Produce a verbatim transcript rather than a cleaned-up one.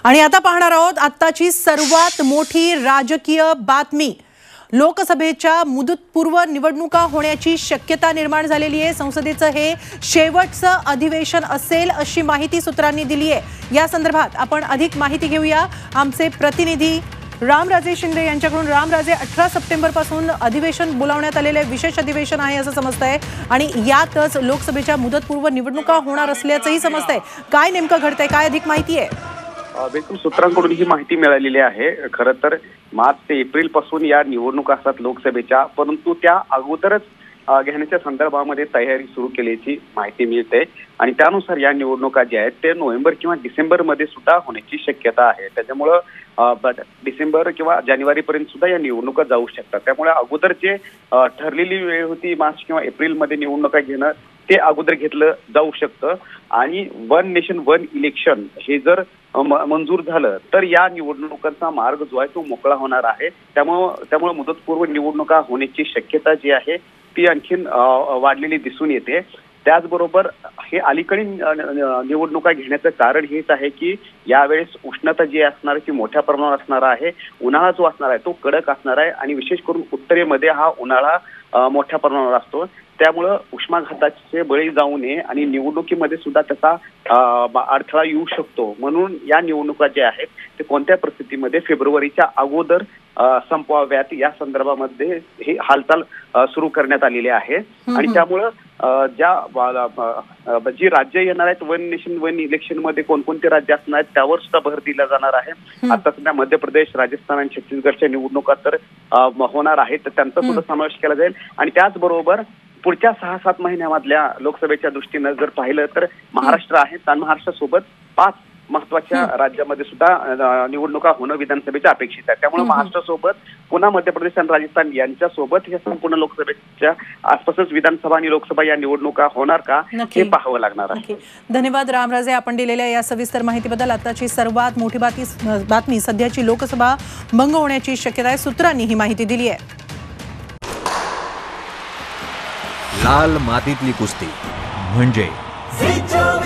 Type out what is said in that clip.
आणि आता पाहणार आहोत आत्ताची सर्वात मोठी राजकीय बातमी। लोकसभेच्या मुदतपूर्व निवडणुका होण्याची शक्यता निर्माण झालेली आहे। संसदेचं हे शेवटचं अधिवेशन असेल अशी माहिती सूत्रांनी दिली आहे। या संदर्भात आपण अधिक माहिती घेऊया। आमचे प्रतिनिधी रामराजे शिंदे यांच्याकडून। रामराजे, अठरा सप्टेंबर पासून अधिवेशन बोलावण्यात आलेले विशेष अधिवेशन आहे असं समजतंय आणि यातच लोकसभेच्या मुदतपूर्व निवडणुका होणार असल्याचंही समजतंय। काय नेमकं घडतंय, काय अधिक माहिती आहे? बिलकुल, सूत्रांकडून ही माहिती मिळालेली आहे। खरं तर मार्च ते एप्रिल पासून या निवडणुका असतात लोकसभेच्या, परंतु त्या अगोदरच घेण्याच्या संदर्भामध्ये तयारी सुरू केल्याची माहिती मिळते आणि त्यानुसार या निवडणुका ज्या आहेत ते नोव्हेंबर किंवा डिसेंबर मध्ये सुद्धा होण्याची शक्यता आहे। त्याच्यामुळे डिसेंबर किंवा जानेवारी पर्यंत सुद्धा या निवडणुका जाऊ शकतात। त्यामुळे अगोदर जे ठरलेली वेळ होती मार्च किंवा एप्रिल मध्ये निवडणुका घेणं, ते अगोदर घेतलं जाऊ शकतं आणि वन नेशन वन इलेक्शन हे जर मंजूर झालं तर या निवडणुकांचा मार्ग जो आहे तो मोकळा होणार आहे। त्यामुळे त्यामुळे मुदतपूर्व निवडणुका होण्याची शक्यता जी आहे ती आणखीन वाढलेली दिसून येते। त्याचबरोबर हे अलीकडील निवडणुका घेण्याचं कारण हेच आहे की यावेळेस उष्णता जी असणार ती मोठ्या प्रमाणात असणार आहे। उन्हाळा जो असणार आहे तो कडक असणार आहे आणि विशेष करून उत्तरेमध्ये हा उन्हाळा मोठ्या प्रमाणावर असतो। त्यामुळं उष्माघाताचे बळी जाऊ नये आणि निवडणुकीमध्ये सुद्धा त्याचा अडथळा येऊ शकतो। म्हणून या निवडणुका ज्या आहेत ते कोणत्या परिस्थितीमध्ये फेब्रुवारीच्या अगोदर संपवाव्यात या संदर्भामध्ये ही हालचाल सुरू करण्यात आलेली आहे। आणि त्यामुळं ज्या जी राज्य येणार आहेत वन नेशन वन इलेक्शन मध्ये कोणकोणते राज्य असणार आहेत त्यावर सुद्धा भर दिला जाणार आहे। आता सध्या मध्य प्रदेश, राजस्थान आणि छत्तीसगडच्या निवडणुका तर होणार आहेत, तर त्यांचा सुद्धा समावेश केला जाईल। आणि त्याचबरोबर पुढच्या सहा सात महिन्यामधल्या लोकसभेच्या दृष्टीनं जर पाहिलं तर महाराष्ट्र आहे, तर महाराष्ट्रासोबत पाच महत्वाच्या राज्यामध्ये सुद्धा निवडणुका होणं विधानसभेच्या अपेक्षित आहे। त्यामुळे महाराष्ट्रासोबत पुन्हा मध्य प्रदेश आणि राजस्थान यांच्यासोबत हे संपूर्ण लोकसभेच्या आसपासच विधानसभा आणि लोकसभा या निवडणुका होणार का हे पाहावं लागणार आहे। धन्यवाद रामराजे, आपण दिलेल्या या सविस्तर माहितीबद्दल। आताची सर्वात मोठी बातमी सध्याची लोकसभा भंग होण्याची शक्यता आहे, सूत्रांनी ही माहिती दिली आहे। लाल मातीतली कुस्ती म्हणजे